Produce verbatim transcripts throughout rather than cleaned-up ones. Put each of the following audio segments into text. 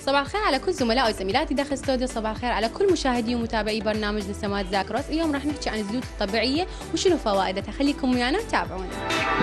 صباح الخير على كل زملائي وزميلاتي داخل استوديو. صباح الخير على كل مشاهدي ومتابعي برنامج نسمات ذاكرة. اليوم راح نحكي عن الزيوت الطبيعية وشنو فوائدها. خليكم ويانا وتابعونا.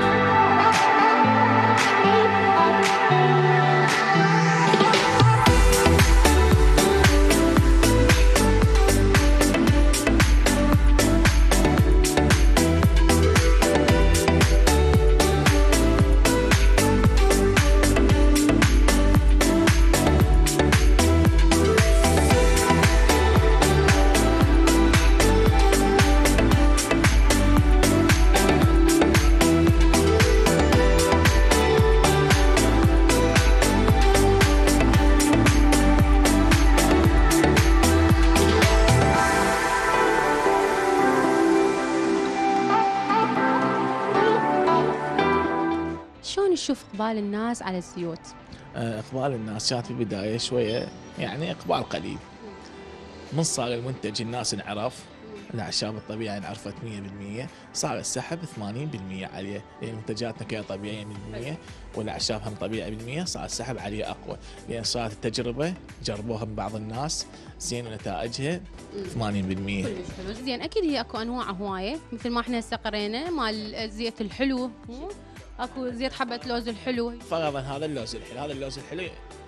شلون تشوف اقبال الناس على الزيوت؟ اقبال الناس كانت في البدايه شويه يعني اقبال قليل. من صار المنتج الناس انعرف، الاعشاب الطبيعيه انعرفت مية بالمية، صار السحب ثمانين بالمية عليه، لان منتجاتنا كلها طبيعيه مية بالمية والاعشاب هم طبيعيه بالمية، صار السحب عليه اقوى، لان صارت التجربه جربوها من بعض الناس زين ونتائجها ثمانين بالمية. كلش حلو. زين اكيد هي اكو انواع هوايه مثل ما احنا هسه قرينا مال زيت الحلو، مو اكو زيت حبه لوز الحلو. فرضا هذا اللوز الحلو، هذا اللوز الحلو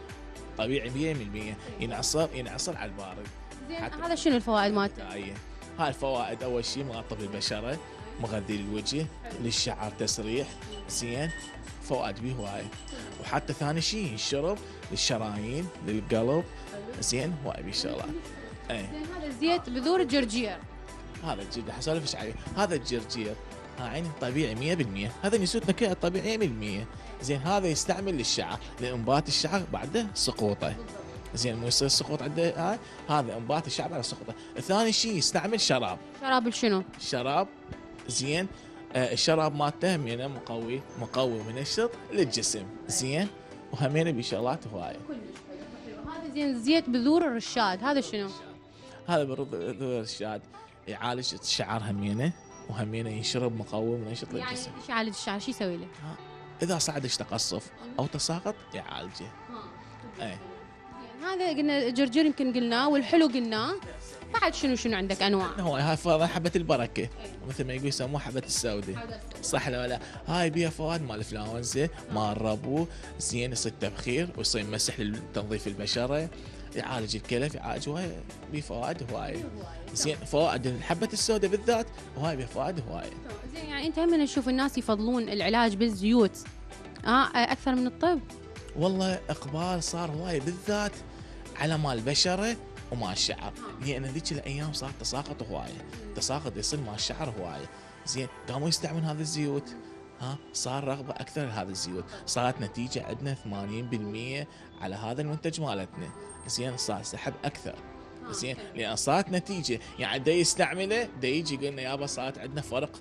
طبيعي مية بالمية، ينعصر ينعصر على البارد. زين هذا شنو الفوائد مالته؟ هاي الفوائد اول شيء مرطب للبشره، مغذي للوجه، للشعر تسريح، زين فوائد به هوايه. وحتى ثاني شيء ينشرب للشرايين، للقلب، زين هواي به شغلات. اي زين هذا زيت بذور الجرجير. هذا الجرجير حسولفش عليه، هذا الجرجير عين طبيعي مية بالمية، هذا نسوتنا كلها طبيعيه مية بالمية. زين هذا يستعمل للشعر، لانبات الشعر بعده سقوطه. زين مو يصير سقوط عنده هاي، هذا انبات الشعر على سقوطه. ثاني شيء يستعمل شراب. شراب شنو؟ شراب زين آه الشراب مالته همينه مقوي، مقوي ومنشط للجسم، زين وهمينه بشغلات هوايه. هذا زين زيت بذور الرشاد، هذا شنو؟ هذا بذور الرشاد يعالج الشعر همينه، وهمينه ينشرب مقوي ومنشط للجسم. يعني ايش يعالج الشعر؟ شو يسوي له؟ اذا صعدش تقصف او تساقط يعالجه. اي هذا قلنا الجرجير يمكن قلناه، والحلو قلناه، بعد شنو شنو عندك انواع؟ هو هاي فرضا حبه البركه، مثل ما يقول يسموها حبه السوداء، صح ولا لا؟ هاي بيها فوائد مال الانفلونزا، مال الربو، زين يصير تبخير ويصير مسح لتنظيف البشره، يعالج الكلف، يعالج هواي بيه فوائد هوايه. زين فوائد حبه السوداء بالذات وهاي بيه فوائد هوايه. زين يعني انت هم نشوف الناس يفضلون العلاج بالزيوت اه اكثر من الطب؟ والله اقبال صار هواي بالذات على مال البشره ومال الشعر، لان ذيك الايام صار تساقط هوايه، تساقط يصير مال الشعر هوايه. زين قاموا يستعملون هذه الزيوت، ها صار رغبه اكثر لهذه الزيوت، صارت نتيجه عندنا ثمانين بالمية على هذا المنتج مالتنا. زين صار سحب اكثر، زين لان صارت نتيجه، يعني دا يستعمله دا يجي يقول لنا يابا صارت عندنا فرق،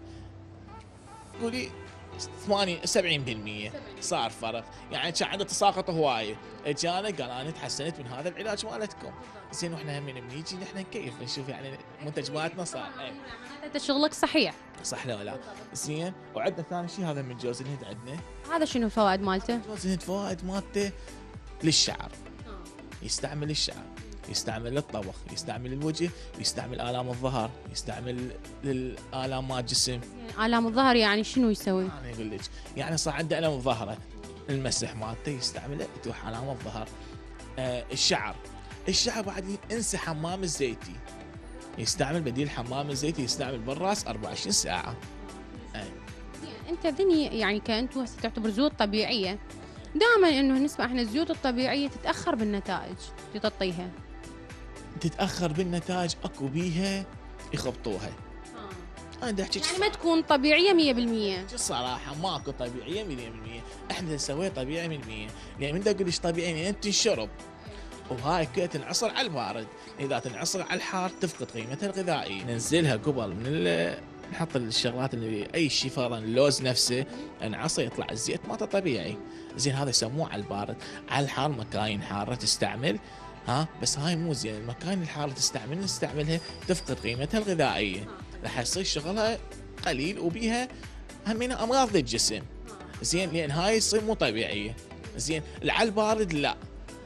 قولي ثمانين سبعين بالمية صار فرق، يعني كان عنده تساقط هوايه، اجانا قال انا تحسنت من هذا العلاج مالتكم. زين واحنا هم بنيجي نحن نكيف نشوف يعني المنتج مالتنا صار اي انت شغلك صحيح صح لا لا. زين وعندنا ثاني شيء هذا من جوز الهند، عندنا هذا شنو الفوائد مالته؟ جوز الهند فوائد مالته للشعر، يستعمل للشعر، يستعمل للطبخ، يستعمل للوجه، يستعمل آلام الظهر، يستعمل للآلام مال الجسم. يعني آلام الظهر يعني شنو يسوي؟ انا اقول لك يعني صار عنده ألم بظهره، المسح مالته يستعمله تروح آلام الظهر. آه الشعر، الشعر بعد انسى حمام الزيتي، يستعمل بديل حمام الزيتي، يستعمل بالراس أربعة وعشرين ساعة. آه. يعني انت ذني يعني كأنتوا هسه تعتبر زيوت طبيعية، دائما انه نسمع احنا الزيوت الطبيعية تتأخر بالنتائج تعطيها. تتأخر بالنتائج، اكو بيها يخبطوها. أنا بدي أحكي يعني ما تكون طبيعية مية بالمية. الصراحة ماكو طبيعية مية بالمية، احنا نسويها طبيعي مية بالمية، يعني من دا اقول ليش طبيعي يعني تنشرب، وهاي كلها تنعصر على البارد، اذا تنعصر على الحار تفقد قيمتها الغذائية. ننزلها قبل من نحط الشغلات اللي اي شيء، فرضا اللوز نفسه انعصر يطلع الزيت مالته طبيعي. زين هذا يسموه على البارد، على الحار مكاين حارة تستعمل، ها بس هاي مو زين، المكاين الحارة تستعمل نستعملها تفقد قيمتها الغذائية، راح يصير شغلها قليل وبيها همينة امراض للجسم. زين لان هاي تصير مو طبيعيه. زين على البارد لا،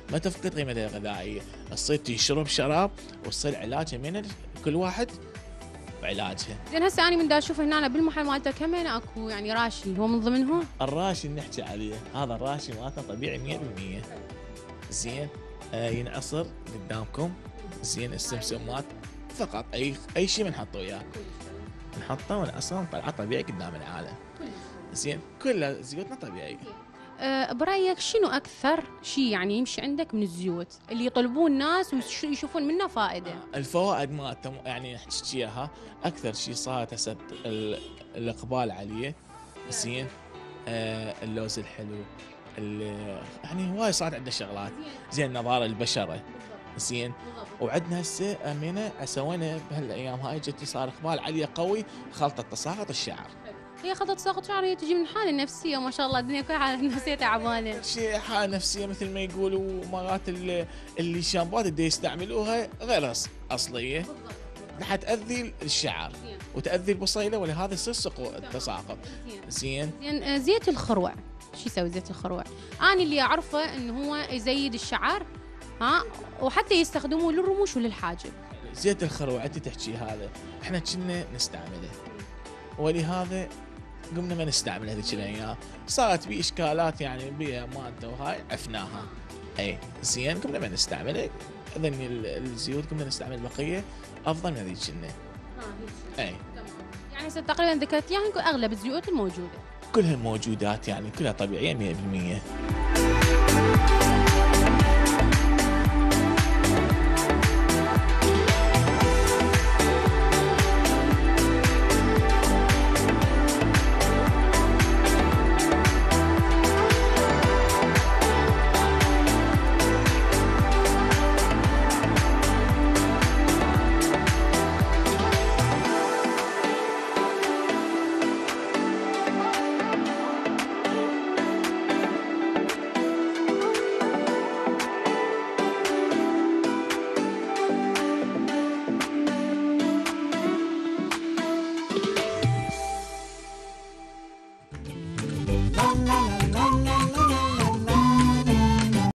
ما تفقد قيمتها الغذائيه، تصير تشرب شراب وتصير علاجها من كل واحد وعلاجها. زين هسه انا من دا اشوف هنا بالمحل مالته كمان اكو يعني راشي، هو من ضمنهم؟ الراشي اللي نحكي عليه هذا الراشي مالته طبيعي مية بالمية. زين آه ينعصر قدامكم. زين السمسمات فقط، اي اي شيء بنحطه وياه، نحطه ونعصره ونطلعه طبيعي قدام العالم. زين كل زيوتنا طبيعي. أه برايك شنو اكثر شيء يعني يمشي عندك من الزيوت اللي يطلبون الناس ويشوفون منه فائده؟ الفوائد مالته يعني نحكي اياها، اكثر شيء صارت هسه ال- الاقبال عليه. زين آه اللوز الحلو، ال- يعني هواي صارت عندنا شغلات. زين نظاره البشره. زين وعندنا هسه امينه سوينا بهالايام هاي جت صار اقبال عليه قوي، خلطه تساقط الشعر. هي خطط ساقط شعر هي تجي من حالة نفسية، ما شاء الله الدنيا كلها حالة نفسية تعبانة. شيء حالة نفسية مثل ما يقولوا، مرات اللي, اللي شامبوات اللي يستعملوها غير أص- أصلية، راح تأذي الشعر وتأذي البصيلة، ولهذا يصير سقوط تساقط. زين زين آه، زيت الخروع شو يسوي زيت الخروع؟ أنا اللي أعرفه إنه هو يزيد الشعر، ها، وحتى يستخدموه للرموش وللحاجب. زيت الخروع انت تحكي هذا احنا كنا نستعمله، ولهذا قمنا ما نستعمل هذيك الايام، صارت بي اشكالات يعني بيها مادة وهاي عفناها. اي زين قمنا ما نستعمله، اذن ال- الزيوت قمنا نستعمل بقيه افضل من هذيك كنا. اي يعني هسه تقريبا ذكرت لي يعني اغلب الزيوت الموجودة كلها موجودات يعني كلها طبيعيه مية بالمية.